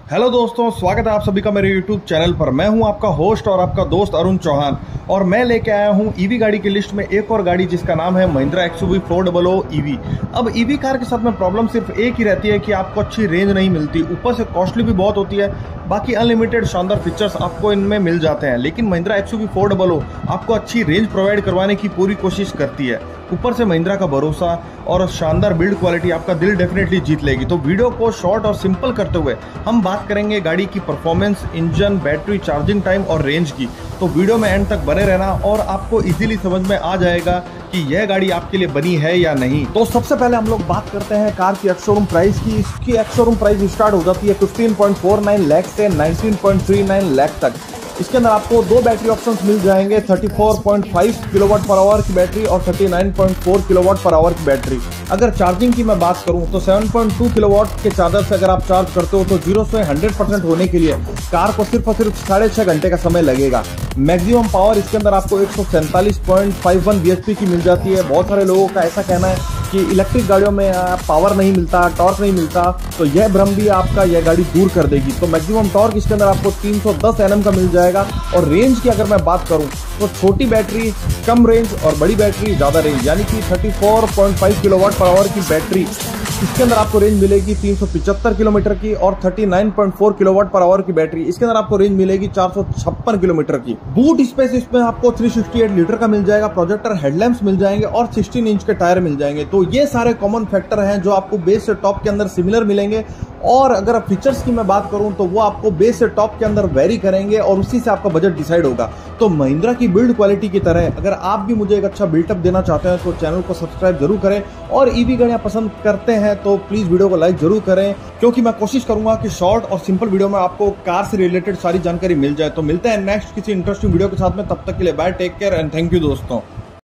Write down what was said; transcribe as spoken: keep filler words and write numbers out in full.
Hello दोस्तों, स्वागत है आप सभी का मेरे यूट्यूब चैनल पर। मैं हूं आपका होस्ट और आपका दोस्त अरुण चौहान और मैं लेके आया हूं ईवी गाड़ी की लिस्ट में एक और गाड़ी जिसका नाम है Mahindra X U V four double O EV. अब ईवी कार के साथ में प्रॉब्लम सिर्फ एक ही रहती है कि आपको अच्छी रेंज नहीं मिलती, ऊपर से कॉस्टली भी बहुत होती है। बाकी अनलिमिटेड शानदार फीचर्स आपको इनमें मिल जाते हैं, लेकिन Mahindra X U V four double O आपको अच्छी रेंज प्रोवाइड करवाने की पूरी कोशिश करती है। ऊपर से महिंद्रा का भरोसा और शानदार बिल्ड क्वालिटी आपका दिल डेफिनेटली जीत लेगी। तो वीडियो को शॉर्ट और सिंपल करते हुए हम बात करेंगे गाड़ी की performance, engine, battery, charging time और रेंज की। तो वीडियो में एंड तक बने रहना और आपको इजीली समझ में आ जाएगा कि यह गाड़ी आपके लिए बनी है या नहीं। तो सबसे पहले हम लोग बात करते हैं कार की एक्स शोरूम प्राइस की। इसकी एक्स शोरूम प्राइस स्टार्ट हो जाती है पंद्रह पॉइंट चार नौ लाख से उन्नीस पॉइंट तीन नौ लाख तक। इसके अंदर आपको दो बैटरी ऑप्शंस मिल जाएंगे, चौंतीस पॉइंट पाँच किलोवाट पर आवर की बैटरी और उनतालीस पॉइंट चार किलोवाट पर आवर की बैटरी। अगर चार्जिंग की मैं बात करूं तो सात पॉइंट दो किलोवाट के चार्जर से अगर आप चार्ज करते हो तो जीरो से हंड्रेड परसेंट होने के लिए कार को सिर्फ और सिर्फ साढ़े छह घंटे का समय लगेगा। मैक्सिमम पावर इसके अंदर आपको एक सौ सैंतालीस पॉइंट इक्यावन बी एच पी की मिल जाती है। बहुत सारे लोगों का ऐसा कहना है कि इलेक्ट्रिक गाड़ियों में पावर नहीं मिलता, टॉर्क नहीं मिलता, तो यह भ्रम भी आपका यह गाड़ी दूर कर देगी। तो मैक्सिमम टॉर्क इसके अंदर आपको तीन सौ दस एन एम का मिल जाएगा। और रेंज की अगर मैं बात करूं तो छोटी बैटरी कम रेंज और बड़ी बैटरी ज्यादा रेंज, यानी कि चौंतीस पॉइंट पाँच किलोवाट पर आवर की बैटरी इसके अंदर आपको रेंज मिलेगी तीन सौ पचहत्तर किलोमीटर की और उनतालीस पॉइंट चार किलोवाट पर आवर की बैटरी इसके अंदर आपको रेंज मिलेगी चार सौ छप्पन किलोमीटर की। बूट स्पेस इसमें आपको तीन सौ अड़सठ लीटर का मिल जाएगा। प्रोजेक्टर हेडलैम्प्स मिल जाएंगे और सोलह इंच के टायर मिल जाएंगे। तो ये सारे कॉमन फैक्टर हैं जो आपको बेस से टॉप के अंदर सिमिलर मिलेंगे। और अगर फीचर्स की मैं बात करूं तो वो आपको बेस से टॉप के अंदर वेरी करेंगे और उसी से आपका बजट डिसाइड होगा। तो महिंद्रा की बिल्ड क्वालिटी की तरह अगर आप भी मुझे एक अच्छा बिल्टअप देना चाहते हैं तो चैनल को सब्सक्राइब जरूर करें। और ईवी गाड़ियां पसंद करते हैं तो प्लीज वीडियो को लाइक जरूर करें, क्योंकि मैं कोशिश करूंगा कि शॉर्ट और सिंपल वीडियो में आपको कार से रिलेटेड सारी जानकारी मिल जाए। तो मिलते हैं नेक्स्ट किसी इंटरेस्टिंग वीडियो के साथ में, तब तक के लिए bye, take care and thank you दोस्तों।